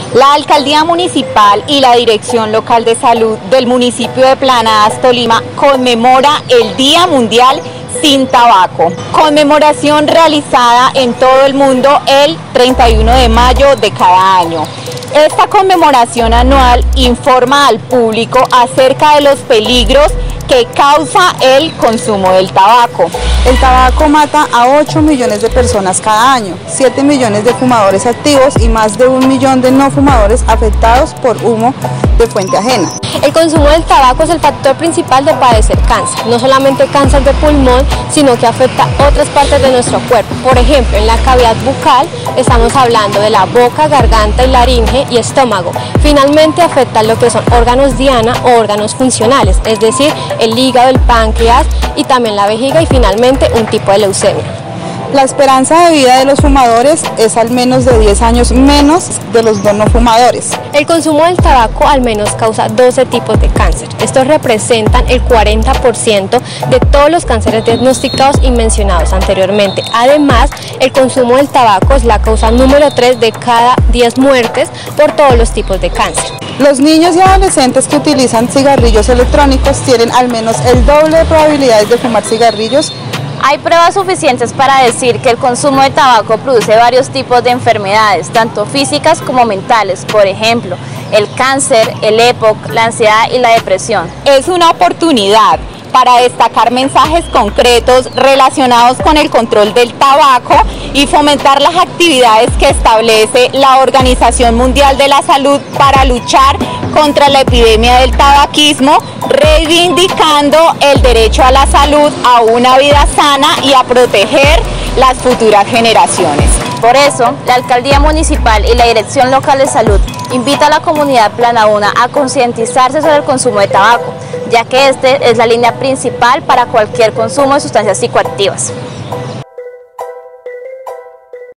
La Alcaldía Municipal y la Dirección Local de Salud del municipio de Planadas, Tolima, conmemora el Día Mundial sin Tabaco. Conmemoración realizada en todo el mundo el 31 de mayo de cada año. Esta conmemoración anual informa al público acerca de los peligros que causa el consumo del tabaco. El tabaco mata a 8 millones de personas cada año, 7 millones de fumadores activos y más de 1 millón de no fumadores afectados por humo de fuente ajena. El consumo del tabaco es el factor principal de padecer cáncer, no solamente cáncer de pulmón, sino que afecta otras partes de nuestro cuerpo. Por ejemplo, en la cavidad bucal estamos hablando de la boca, garganta y laringe y estómago. Finalmente afecta lo que son órganos diana o órganos funcionales, es decir, el hígado, el páncreas y también la vejiga y finalmente un tipo de leucemia. La esperanza de vida de los fumadores es al menos de 10 años menos de los no fumadores. El consumo del tabaco al menos causa 12 tipos de cáncer. Estos representan el 40% de todos los cánceres diagnosticados y mencionados anteriormente. Además, el consumo del tabaco es la causa número 3 de cada 10 muertes por todos los tipos de cáncer. Los niños y adolescentes que utilizan cigarrillos electrónicos tienen al menos el doble de probabilidades de fumar cigarrillos. Hay pruebas suficientes para decir que el consumo de tabaco produce varios tipos de enfermedades, tanto físicas como mentales, por ejemplo, el cáncer, el EPOC, la ansiedad y la depresión. Es una oportunidad para destacar mensajes concretos relacionados con el control del tabaco y fomentar las actividades que establece la Organización Mundial de la Salud para luchar contra la epidemia del tabaquismo, reivindicando el derecho a la salud, a una vida sana y a proteger las futuras generaciones. Por eso, la Alcaldía Municipal y la Dirección Local de Salud invita a la comunidad planauna a concientizarse sobre el consumo de tabaco, ya que este es la línea principal para cualquier consumo de sustancias psicoactivas.